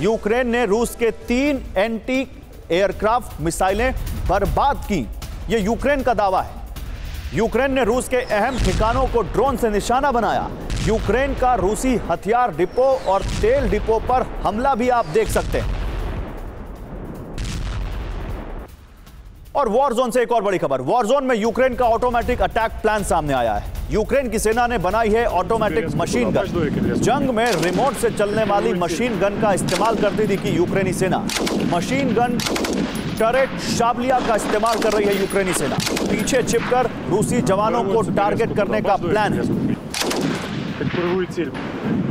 Ukraine ने रूस के 3 एंटी एयरक्राफ्ट मिसाइलें बर्बाद की। यह यूक्रेन का दावा है। यूक्रेन ने रूस के अहम ठिकानों को ड्रोन से निशाना बनाया। यूक्रेन का रूसी हथियार डिपो और तेल डिपो पर हमला भी आप देख सकते हैं। और वॉर जोन से एक और बड़ी खबर। वॉर जोन में यूक्रेन का ऑटोमेटिक अटैक प्लान सामने आया है। यूक्रेन की सेना ने बनाई है ऑटोमेटिक मशीन गन। जंग में रिमोट से चलने वाली मशीन गन का इस्तेमाल करती थी कि यूक्रेनी सेना मशीन गन टरेट शाबलिया का इस्तेमाल कर रही है। यूक्रेनी सेना पीछे छिपकर रूसी जवानों को टारगेट करने का प्लान है।